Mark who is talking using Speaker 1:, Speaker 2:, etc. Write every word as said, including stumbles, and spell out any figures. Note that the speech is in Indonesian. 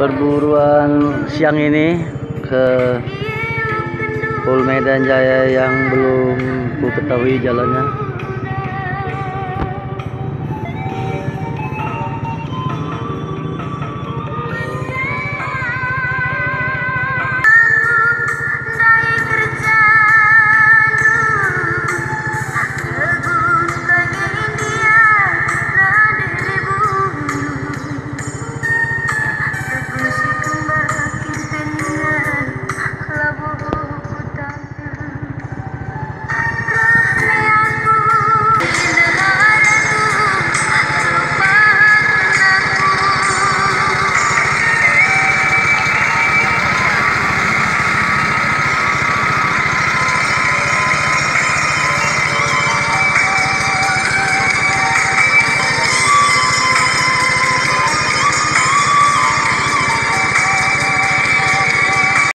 Speaker 1: perburuan siang ini ke Pol Medan Jaya yang belum ku ketahui jalannya.